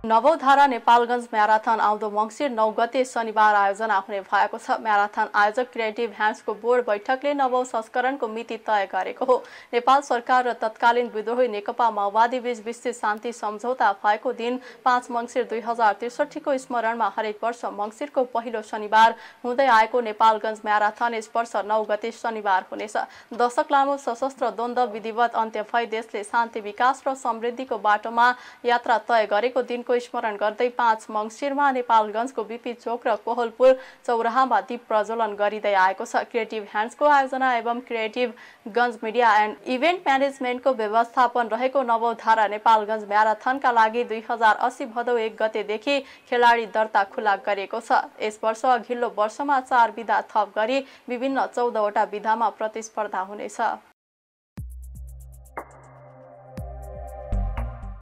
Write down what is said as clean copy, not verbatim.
नवौधारा Nepalgunj marathon आउँदो मङ्सिर 9 गते शनिबार आयोजना हुने भएको छ। म्याराथन आयोजक क्रिएटिभ ह्यान्ड्सको बोर्ड बैठकले नवौं संस्करणको मिति तय गरेको हो। नेपाल सरकार र तत्कालीन विद्रोही नेकपा माओवादी बीच विस्तृत शान्ति सम्झौता भएको दिन 5 मङ्सिर 2063 को स्मरणमा हरेक वर्ष मङ्सिरको पहिलो शनिबार हुँदै आएको नेपालगञ्ज म्याराथन यस वर्ष 9 गते शनिबार हुनेछ। दशक लामो सशस्त्र द्वन्द्व विधिवत अन्त्य भई देशले शान्ति विकास र समृद्धिको बाटोमा यात्रा तय गरेको दिनको स्मरण गर्दै 5 मङ्सिरमा नेपालगञ्जको बीपी चोक र कोहलपुर चौराहामा दीप प्रज्वलन गरिँदै आएको छ। क्रिएटिभ ह्यान्ड्सको आयोजना एवं creative Ganj media and event म्यानेजमेन्टको व्यवस्थापन रहेको नवौधारा नेपालगञ्ज म्याराथनका लागि 2080 भदौ 1 गतेदेखि खेलाडी दर्ता खुला गरिएको छ। यस वर्ष अघिल्लो वर्षमा 4 विधा थप गरी विभिन्न 14 वटा विधामा प्रतिस्पर्धा हुनेछ।